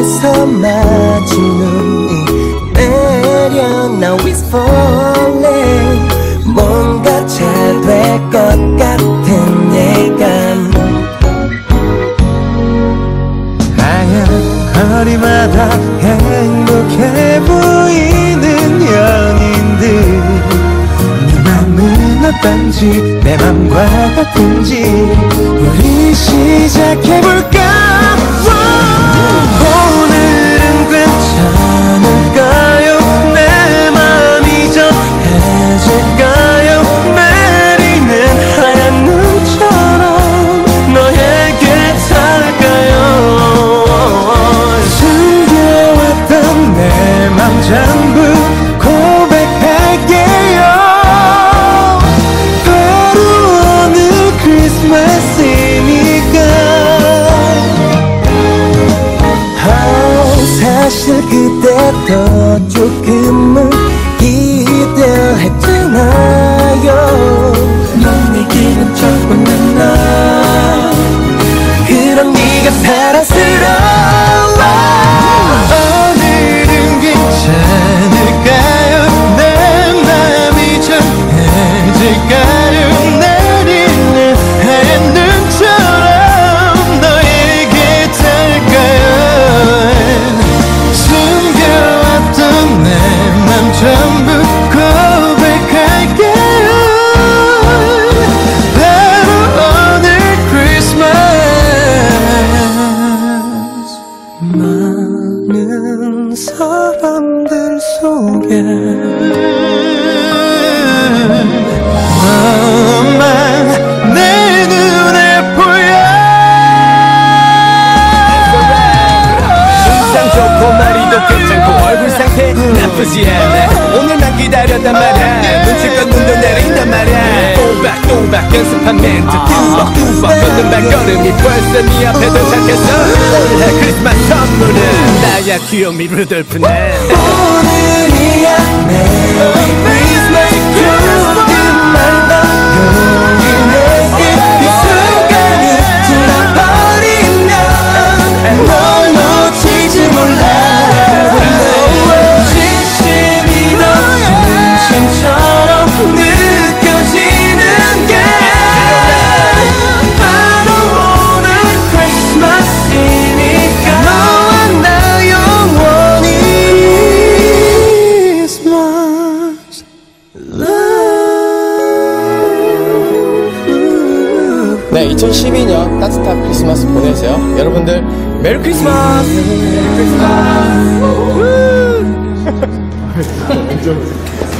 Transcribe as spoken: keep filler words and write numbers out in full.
거리에서 마주 눈이 내려 Now it's falling 뭔가 잘 될 것 같은 예감 하얀 거리마다 행복해 보이는 연인들 네 맘은 어떤지 내 맘과 같은지 우리 시작해볼까 오늘은 괜찮을까요 내 맘이 전해질까요 내리는 하얀 눈처럼 너에게 닿을까요 숨겨왔던 내 맘 전부 고백할게요 바로 오늘 크리스마스니까 사실 그때도 조금은 기대했잖아요 넌 얘기는 자꾸 나 그럼 네가 사랑스러워 오늘은 괜찮을까요 내 맘이 전해질까요 내리는 하얀 눈처럼 너에게 닿을까요 숨겨왔던 내 맘 전부 고백할게요 바로 오늘 크리스마스 많은 사람들 속에 너만 내 눈에 보여 인상 좋고 말이도 괜찮고 얼굴 상태 나쁘지 않아 오늘만 기다렸단 말야 눈치껏 눈도 내린단 말야 또박또박 연습한 멘트 뚜벅뚜벅 걷는 발걸음이 벌써 네 앞에 도착했어 오늘의 크리스마스 선물은 나야 귀요미 루돌프네 오늘이야 메리 크리스마스 좋은 말만 용기 내게 이 순간이 지나버리면 널 놓치지 몰라 진심이 더 진심처럼 느껴지는 게 바로 오늘 크리스마스니까 너와 나 영원히 Christmas love 네, 이천십이 년 따뜻한 크리스마스 보내세요. 여러분들 메리 크리스마스! 메리 크리스마스!